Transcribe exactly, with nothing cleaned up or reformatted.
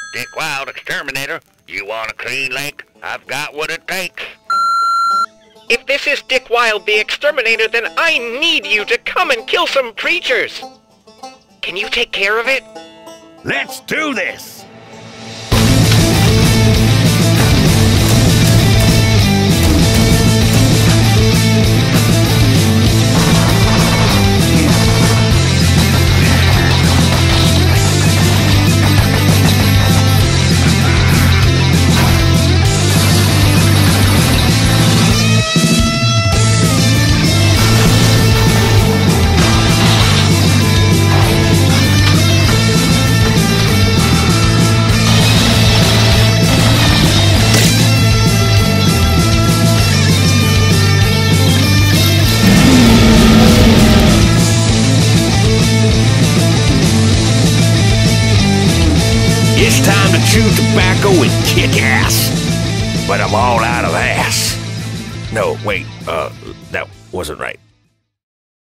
Dick Wilde, Exterminator. You want a clean lake? I've got what it takes. If this is Dick Wilde the Exterminator, then I need you to come and kill some creatures. Can you take care of it? Let's do this! It's time to chew tobacco and kick ass. But I'm all out of ass. No, wait, uh, that wasn't right.